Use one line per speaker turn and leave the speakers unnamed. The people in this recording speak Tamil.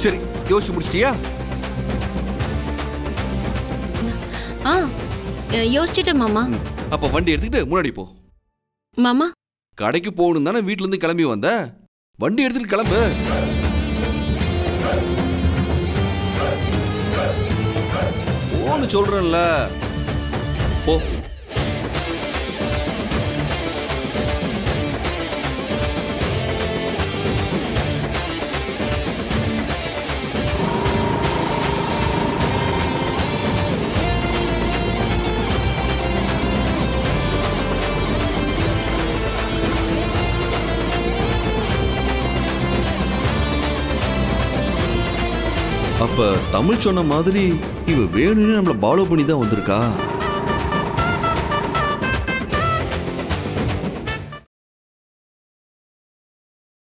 சரி, யோசிச்சு முடிச்சிட்டியா?
யோசிச்சிட்டேன் மாமா.
அப்ப வண்டி எடுத்துக்கிட்டு முன்னாடி போ.
மாமா,
கடைக்கு போகணும் தானே வீட்டுல இருந்து கிளம்பி வந்த. வண்டி எடுத்துட்டு கிளம்பு. போன்னு சொல்றேன்ல. போ. அப்ப தமிழ் சொன்ன மாதிரி இவ வேணும்னு நம்மள ஃபாலோ பண்ணி தான் வந்திருக்கா.